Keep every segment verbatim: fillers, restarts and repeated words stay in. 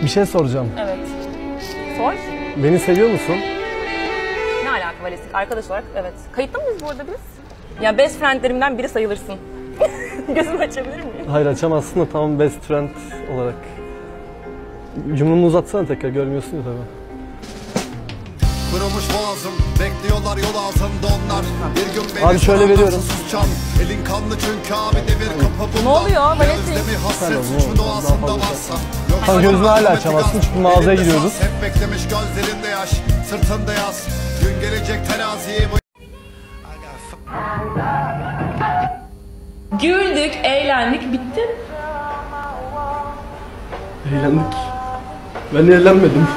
Bir şey soracağım. Evet. Sor. Beni seviyor musun? Ne alaka Vales'lik? Arkadaş olarak evet. Kayıtlı mıyız bu arada biz? Ya best friendlerimden biri sayılırsın. Gözümü açabilir miyim? Hayır açamazsın da tamam best friend olarak. Yumruğunu uzatsana tekrar, görmüyorsun ya tabii. Kırılmış boğazım, bekliyorlar yol altında onlar. Bir gün beni abi şöyle veriyorum. Suscan. Elin kanlı çünkü abi demir kapı bunda. Ne oluyor Vales'lik? Özlemi hasret suçu doğasında varsa. Sen gözünü hala açamazsın çünkü mağazaya gidiyoruz. Hep beklemiş gözlerinde yaş, sırtında yaz. Gün gelecek teraziyi bu... Güldük, eğlendik, bitti. Eğlendik. Ben eğlenmedim.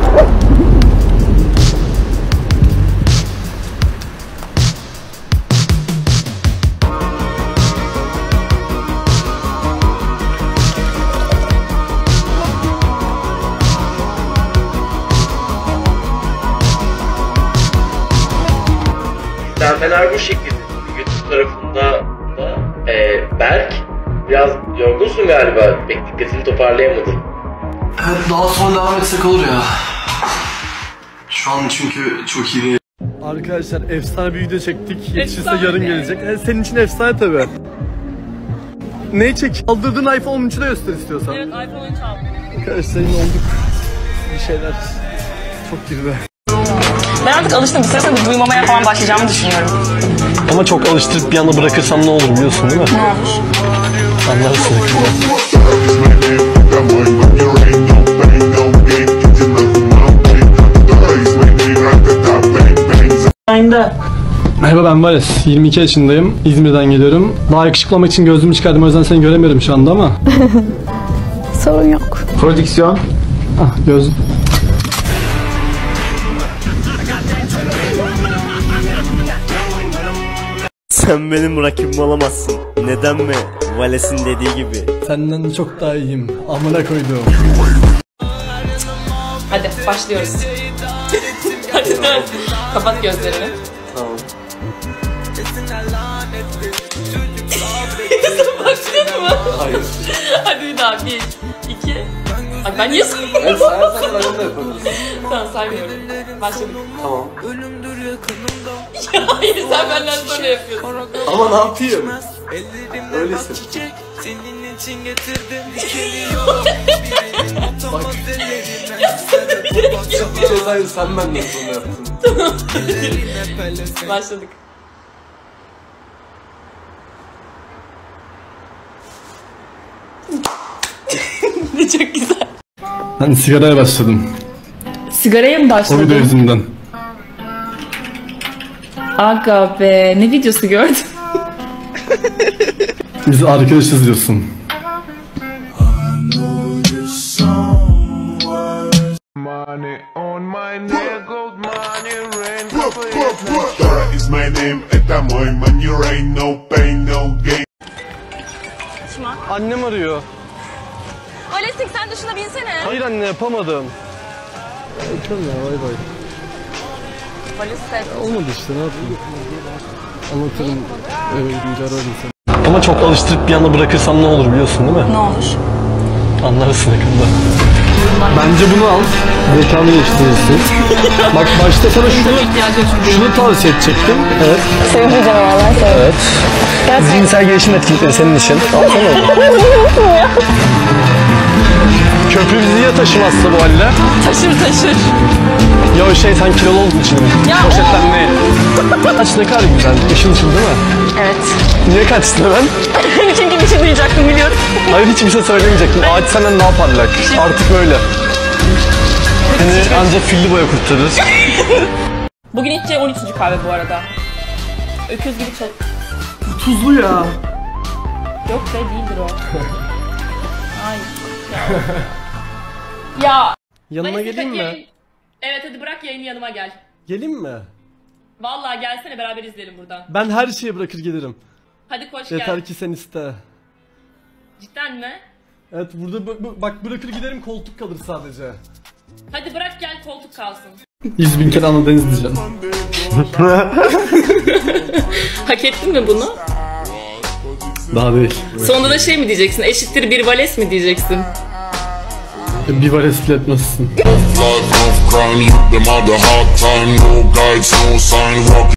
İzlenmeler bu şekilde. YouTube tarafında da e, Berk biraz yorgunsun galiba. Pek dikkatini toparlayamadın. Evet, daha sonra devam etsek olur ya. Şu an çünkü çok iyi değil. Arkadaşlar efsane bir video çektik. Yetişirse yarın gelecek. Yani senin için efsane tabii. Neyi çek? Aldırdığın iPhone on üçü de göster istiyorsan. Evet, iPhone on üç aldım. Arkadaşlar yine olduk. Bir şeyler çok girdi. Ben artık alıştım. Bir süre sonra duymamaya falan başlayacağımı düşünüyorum. Ama çok alıştırıp bir anda bırakırsam ne olur biliyorsun değil mi? Ne olur? Anlarsın. Merhaba, ben Vales. yirmi iki yaşındayım. İzmir'den geliyorum. Daha yakışıklı olmak için gözlüğümü çıkardım. O yüzden seni göremiyorum şu anda ama. Sorun yok. Prodüksiyon. Ah, gözlük. Sen benim rakibim olamazsın. Neden mi? Vales'in dediği gibi. Senden çok daha iyiyim. Amına koydum. Hadi başlıyoruz. Hadi dön. Kapat gözlerini. Tamam. Sen başladın mı? Hayır. Hadi bir daha. Bir, iki. Ay ben niye sayıyorum? Evet, sayarsan ben de yapabilirsin. Tamam saymıyorum. Başladık. Tamam. Ya hayır sen benden sonra yapıyorsun. Ama ne yapayım? Öylesin. Bak. Bir cezayı sen benden sonra yaptın. Başladık. Ne çok güzel. Ben sigaraya başladım. Sigaraya mı O başladın? video yüzünden. Aga be, ne videosu gördün? Biz arkadaşız diyorsun. Annem arıyor. Vales'lik sen de şuna binsene. Hayır anne, yapamadım. Bakalım ya, bay bay. Vales'lik. Olmadı işte, ne yapayım? Anlatırım, eve gidince ararım seni. Ama çok alıştırıp bir anda bırakırsam ne olur biliyorsun değil mi? Ne olur? Anlarsın yakında. Bence bunu al. Zekanı geliştirirsin. Bak başta sana şunu, şunu tavsiye edecektim. Evet. Sevdiği canavarlar sevdim. Evet. Zihinsel gelişim etkinlikleri senin için. Alsana onu. Köprü bizi ya taşımazsa bu halle? Taşır taşır. Ya o şey sen kilolu olduğun için mi? Ya poşetten değil. Aç ne kadar güzel. Işıl ışıl değil mi? Evet. Niye kaçtın hemen? Çünkü bir şey duyacaktım biliyorum. Hayır hiçbir şey söylemeyecektim. Ağaç senden daha parlak. Artık böyle. Seni ancak filli boya kurtarır. Bugün içeceği on üçüncü kahve bu arada. Öküz gibi çal... Bu tuzlu ya. Yok be değildir o. Ay. Ya. ya. Yanına Vales'lik geleyim mi? yayın- Evet hadi bırak yayını yanıma gel. Geleyim mi? Vallahi gelsene beraber izleyelim buradan. Ben her şeyi bırakır gelirim. Hadi koş Yeter gel. ki sen iste. Cidden mi? Evet burada bu- bu- bak bırakır giderim, koltuk kalır sadece. Hadi bırak gel koltuk kalsın. Yüz bin kere Anadeniz diyeceğim. Hak ettin mi bunu? Daha değil. Sonunda da şey mi diyeceksin? Eşittir bir Vales mi diyeceksin? Bir Vales bile etmezsin. Life of crime, you them all the hard time, no guides, no sign, walking.